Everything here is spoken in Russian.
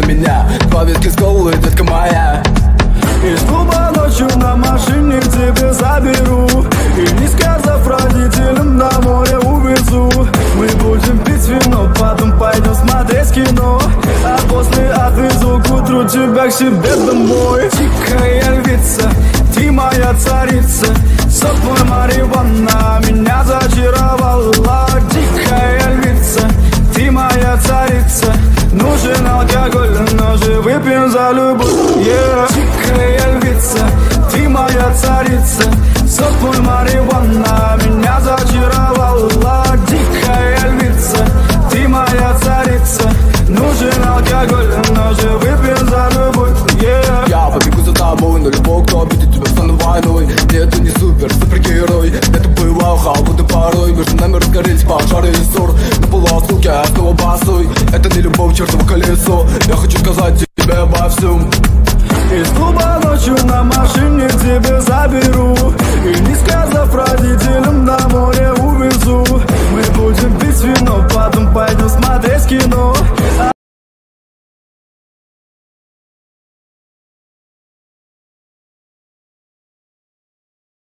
на меня. Два виски с колой, детка моя. Из клуба ночью на машине к тебе заберу, и не сказав родителям, домой я увезу. Мы будем пить вино, потом пойдем смотреть кино, а после отвезу к утру тебя к себе домой. Дикая львица, ты моя царица, сок твой марихуана меня зачаровала. Дикая львица, ты моя царица, нужен алкоголь, но же выпьем за любовь, yeah. Дикая львица, ты моя царица, сок твой марихуана меня зачаровала. Дикая львица, ты моя царица, нужен алкоголь, но же выпьем за любовь, yeah. Я побегу за тобой, но любой, кто обидит тебя, стану войной. Нет, ты не супергерой, это бывало холодной порой. Между нами разгорелись пожары и ссор. На полуосколке я снова босой. Это не любовь, чертово колесо. Я хочу сказать тебе обо всем. Из клуба ночью на машине к тебе заберу,